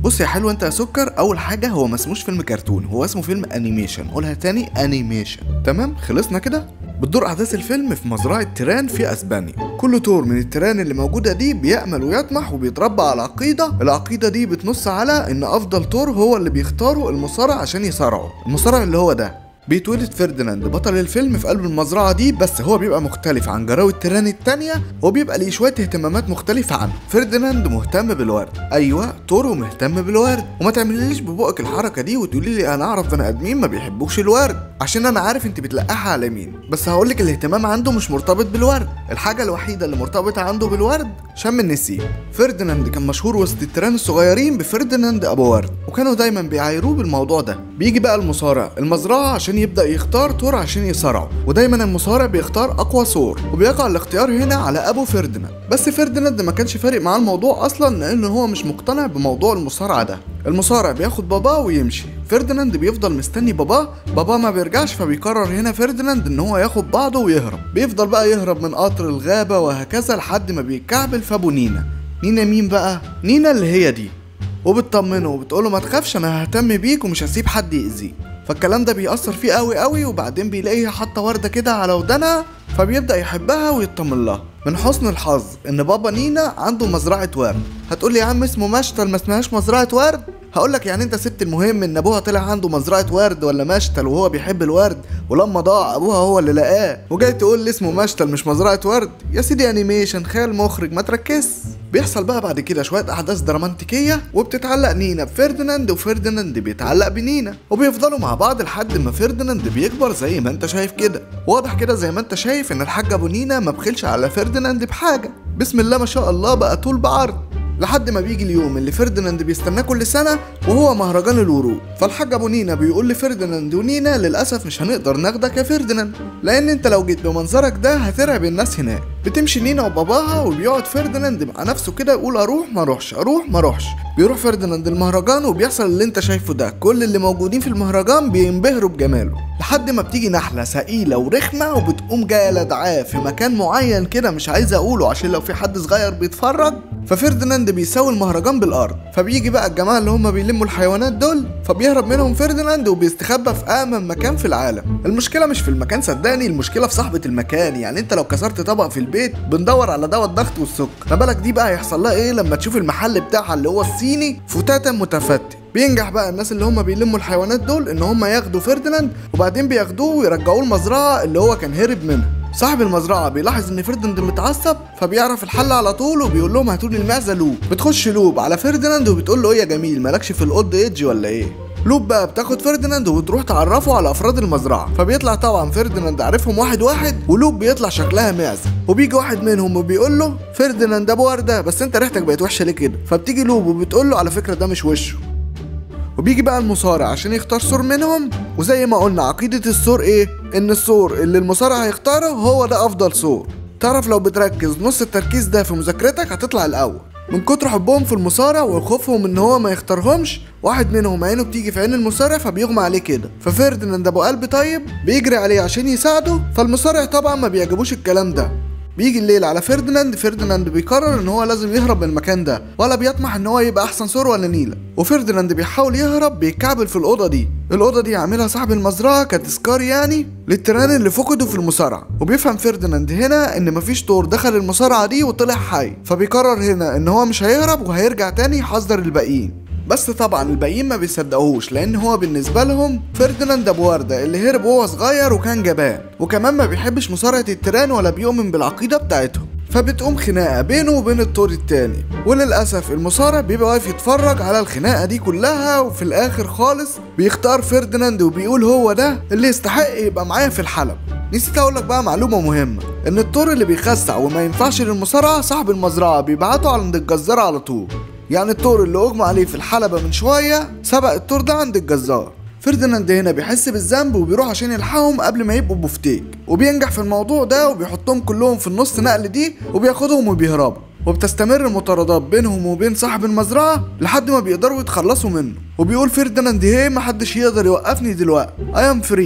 بص يا حلو انت يا سكر، اول حاجه هو ما اسموش فيلم كرتون، هو اسمه فيلم انيميشن. قولها تاني، انيميشن. تمام، خلصنا كده. بتدور احداث الفيلم في مزرعه تيران في اسبانيا. كل طور من التيران اللي موجوده دي بيأمل ويطمح وبيتربى على عقيده، العقيده دي بتنص على ان افضل طور هو اللي بيختاره المصارع عشان يصارعه. المصارع اللي هو ده بيتولد فرديناند بطل الفيلم في قلب المزرعة دي، بس هو بيبقى مختلف عن جراوي التيران التانية، وبيبقى ليه شوية اهتمامات مختلفة عنه. فرديناند مهتم بالورد، ايوه تورو مهتم بالورد. وما تعمليش ببقك الحركة دي وتقولي لي انا اعرف بني ادمين ما بيحبوش الورد، عشان انا عارف انت بتلقحها على مين. بس هقولك الاهتمام عنده مش مرتبط بالورد، الحاجة الوحيدة اللي مرتبطة عنده بالورد شم النسيم. فرديناند كان مشهور وسط التيران الصغيرين بفرديناند ابو ورد، وكانوا دايما بيعايروه بالموضوع ده. بيجي بقى المصارع المزرعة عشان يبدأ يختار طور عشان يصارعه، ودايما المصارع بيختار اقوى ثور، وبيقع الاختيار هنا على ابو فرديناند. بس فرديناند ما كانش فارق معاه الموضوع اصلا، لان هو مش مقتنع بموضوع المصارعة ده. المصارع بياخد باباه ويمشي، فرديناند بيفضل مستني باباه ما بيرجعش، فبيقرر هنا فرديناند ان هو ياخد بعضه ويهرب. بيفضل بقى يهرب من قطر الغابة وهكذا لحد ما بيتكعبل في ابو نينا. نينا مين بقى؟ نينا اللي هي دي، وبتطمنه وبتقوله ما تخافش انا ههتم بيك ومش هسيب حد يأذيك. فالكلام ده بيأثر فيه قوي قوي، وبعدين بيلاقيها حاطه ورده كده على ودانها، فبيبدأ يحبها ويطمن لها. من حسن الحظ ان بابا نينا عنده مزرعه ورد. هتقولي يا عم اسمه مشتل ما اسمهاش مزرعه ورد؟ هقولك يعني انت سبت المهم ان ابوها طلع عنده مزرعه ورد ولا مشتل وهو بيحب الورد، ولما ضاع ابوها هو اللي لقاه، وجاي تقول لي اسمه مشتل مش مزرعه ورد؟ يا سيدي انيميشن، خيال مخرج، ما تركز. بيحصل بقى بعد كده شويه احداث دراماتيكيه، وبتتعلق نينا بفرديناند وفرديناند بيتعلق بنينا، وبيفضلوا مع بعض لحد ما فرديناند بيكبر زي ما انت شايف كده. واضح كده زي ما انت شايف ان الحاج ابو نينا ما بخلش على فرديناند بحاجه، بسم الله ما شاء الله بقى طول بعرض. لحد ما بيجي اليوم اللي فرديناند بيستناه كل سنه، وهو مهرجان الورود. فالحاج ابو نينا بيقول لفرديناند ونينا للاسف مش هنقدر ناخدك يا فرديناند، لان انت لو جيت بمنظرك ده هترعب الناس هناك. بتمشي نينا وباباها، وبيقعد فرديناند مع نفسه كده يقول اروح ما اروحش، اروح ما اروحش. بيروح فرديناند المهرجان وبيحصل اللي انت شايفه ده، كل اللي موجودين في المهرجان بينبهروا بجماله، لحد ما بتيجي نحله ثقيله ورخمه وبتقوم جايه لدعاه في مكان معين كده مش عايز اقوله عشان لو في حد صغير بيتفرج. ففرديناند بيساوي المهرجان بالارض. فبيجي بقى الجماعه اللي هم بيلموا الحيوانات دول، فبيهرب منهم فرديناند وبيستخبى في امن مكان في العالم. المشكله مش في المكان صدقني، المشكله في صاحبه المكان. يعني انت لو كسرت طبق في البيت بندور على دواء الضغط والسكر، ما بالك دي بقى هيحصل لها ايه لما تشوف المحل بتاعها اللي هو الصيني فتاتا متفتت. بينجح بقى الناس اللي هم بيلموا الحيوانات دول ان هم ياخدوا فرديناند، وبعدين بياخدوه ويرجعوه المزرعه اللي هو كان هرب منها. صاحب المزرعه بيلاحظ ان فرديناند متعصب، فبيعرف الحل على طول، وبيقول لهم هاتوا لي المعزه لوب. بتخش لوب على فرديناند وبتقول له ايه يا جميل مالكش في الاولد ايدج ولا ايه؟ لوب بقى بتاخد فرديناند وتروح تعرفه على افراد المزرعه، فبيطلع طبعا فرديناند عارفهم واحد واحد، ولوب بيطلع شكلها معزه، وبيجي واحد منهم وبيقول له فرديناند ابو ورده بس انت ريحتك بقت وحشه ليه كده؟ فبتيجي لوب وبتقول له على فكره ده مش وشه. وبيجي بقى المصارع عشان يختار ثور منهم، وزي ما قلنا عقيدة الثور ايه؟ ان الثور اللي المصارع هيختاره هو ده افضل ثور. تعرف لو بتركز نص التركيز ده في مذاكرتك هتطلع الاول. من كتر حبهم في المصارع وخوفهم ان هو ما يختارهمش، واحد منهم عينه بتيجي في عين المصارع فبيغمى عليه كده، ففرديناند ابو قلب طيب بيجري عليه عشان يساعده. فالمصارع طبعا ما بيعجبوش الكلام ده. بيجي الليل على فرديناند بيقرر ان هو لازم يهرب من المكان ده، ولا بيطمح ان هو يبقى احسن ثور ولا نيلة. وفرديناند بيحاول يهرب، بيتكعبل في الاوضه دي عاملها صاحب المزرعه كتذكار يعني للتيران اللي فقدوا في المصارعه. وبيفهم فرديناند هنا ان مفيش ثور دخل المصارعه دي وطلع حي، فبيقرر هنا ان هو مش هيهرب وهيرجع تاني يحذر الباقيين. بس طبعا الباقيين ما بيصدقوهوش، لان هو بالنسبه لهم فرديناند ابو ورده اللي هرب وهو صغير وكان جبان، وكمان ما بيحبش مصارعه التيران ولا بيؤمن بالعقيده بتاعتهم. فبتقوم خناقه بينه وبين الطور التاني، وللاسف المصارع بيبقى واقف يتفرج على الخناقه دي كلها، وفي الاخر خالص بيختار فرديناند وبيقول هو ده اللي يستحق يبقى معايا في الحلبة. نسيت اقول لك بقى معلومه مهمه، ان الطور اللي بيخسع وما ينفعش للمصارعه صاحب المزرعه بيبعته عند الجزار على طول. يعني الطور اللي اغمى عليه في الحلبة من شوية سبق الطور ده عند الجزار. فرديناند هنا بيحس بالذنب وبيروح عشان يلحقهم قبل ما يبقوا بفتيك، وبينجح في الموضوع ده وبيحطهم كلهم في النص نقل دي وبياخدهم وبيهربوا. وبتستمر المطاردات بينهم وبين صاحب المزرعة لحد ما بيقدروا يتخلصوا منه. وبيقول فرديناند هي محدش يقدر يوقفني دلوقتي، I am free.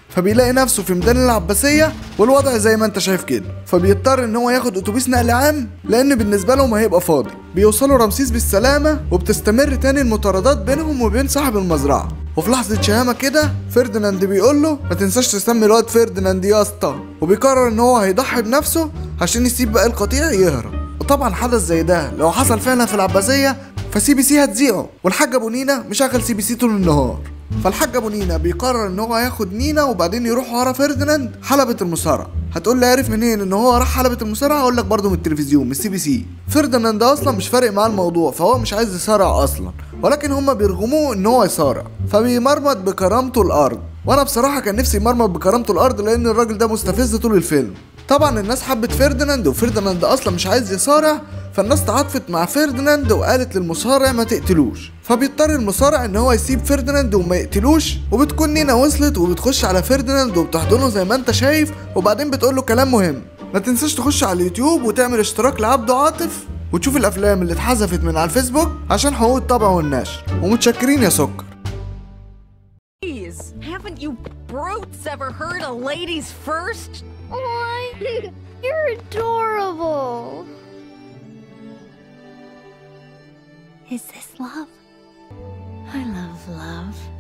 فبيلاقي نفسه في ميدان العباسية والوضع زي ما انت شايف كده، فبيضطر ان هو ياخد اتوبيس نقل عام لان بالنسبة لهم هيبقى فاضي. بيوصلوا رمسيس بالسلامة وبتستمر تاني المطاردات بينهم وبين صاحب المزرعة. وفي لحظة شهامة كده فرديناند بيقول له ما تنساش تسمي الواد فرديناند يا اسطى، وبيقرر ان هو هيضحي بنفسه عشان يسيب باقي القطيع يهرب. وطبعا حدث زي ده لو حصل فعلا في العباسية فسي بي سي هتذيعه، والحاج ابو نينا مشغل سي بي سي طول النهار. فالحاج ابو نينا بيقرر ان هو هياخد نينا وبعدين يروح ورا فرديناند حلبة المصارعة. هتقول لي عارف منين ان هو راح حلبة المصارعة؟ اقول لك برضه من التلفزيون من السي بي سي. فرديناند اصلا مش فارق معاه الموضوع، فهو مش عايز يصارع اصلا، ولكن هما بيرغموه ان هو يصارع، فبيمرمط بكرامته الارض. وانا بصراحة كان نفسي يمرمط بكرامته الارض لان الراجل ده مستفز طول الفيلم. طبعا الناس حبت فرديناند وفرديناند اصلا مش عايز يصارع، فالناس تعاطفت مع فرديناند وقالت للمصارع ما تقتلوش، فبيضطر المصارع ان هو يسيب فرديناند وما يقتلوش. وبتكون نينا وصلت وبتخش على فرديناند وبتحضنه زي ما انت شايف، وبعدين بتقول له كلام مهم: ما تنساش تخش على اليوتيوب وتعمل اشتراك لعبده عاطف وتشوف الافلام اللي اتحذفت من على الفيسبوك عشان حقوق الطبع والنشر. ومتشكرين يا سكر. Haven't you brutes ever heard of ladies first? Aw, you're adorable. Is this love? I love love.